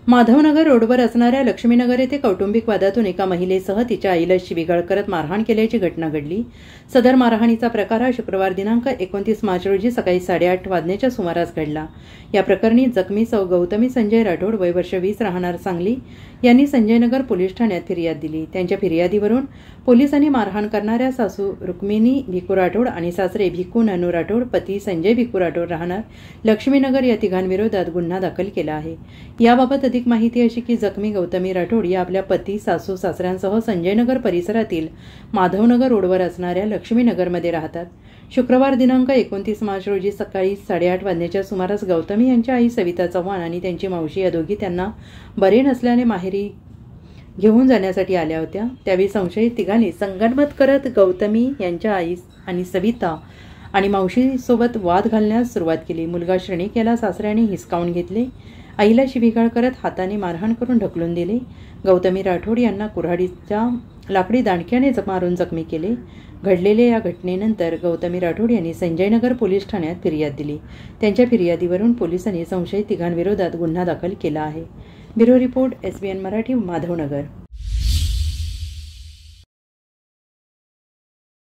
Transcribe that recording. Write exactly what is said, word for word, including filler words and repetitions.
माधवनगर रोडवर असणाऱ्या लक्ष्मीनगर येथे कौटुंबिक वादातून एका महिलेसह तिच्या आईला शिवीगाळ करत मारहाण केल्याची घटना घडली। सदर मारहाणीचा प्रकार हा शुक्रवार दिनांक एकोणतीस मार्च रोजी सकाळी साडेआठ वाजण्याच्या सुमारास घडला। या प्रकरणी जखमी सौ गौतमी संजय राठोड वय वर्ष वीस राहणार सांगली यांनी संजयनगर पोलीस ठाण्यात फिर्याद दिली। त्यांच्या फिर्यादीवरून पोलिसांनी मारहाण करणाऱ्या सासू रुक्मिणी भिकू राठोड आणि सासरे भिकू नानू राठोड पती संजय भिकू राठोड राहणार लक्ष्मीनगर या तिघांविरोधात गुन्हा दाखल केला आहे। याबाबत अधिक माहिती अशी की जखमी गौतमी राठोड या आपल्या पती सासू सासऱ्यांसह संजयनगर परिसरातील माधवनगर रोडवर असणाऱ्या लक्ष्मीनगरमध्ये राहतात। शुक्रवार दिनांक एकोणतीस मार्च रोजी सकाळी साडेआठ वाजण्याच्या सुमारास गौतमी यांच्या आई सविता चव्हाण आणि त्यांची मावशी या दोघी त्यांना बरे नसल्याने माहेरी घेऊन जाण्यासाठी आल्या होत्या। त्यावेळी संशयित तिघांनी संगनमत करत गौतमी यांच्या आई आणि सविता आणि मावशीसोबत वाद घालण्यास सुरुवात केली। मुलगा श्रेणिक याला सासऱ्याने हिसकावून घेतले। आईला शिवीगाळ करत हाताने मारहाण करून ढकलून दिले। गौतमी राठोड यांना कुऱ्हाडीच्या लाकडी दांडक्याने मारून जखमी केले। घडलेल्या या घटनेनंतर गौतमी राठोड यांनी संजयनगर पोलीस ठाण्यात फिर्याद दिली। त्यांच्या फिर्यादीवरून पोलिसांनी संशयित तिघांविरोधात गुन्हा दाखल केला आहे। Bureau report S B N Marathi Madhavnagar.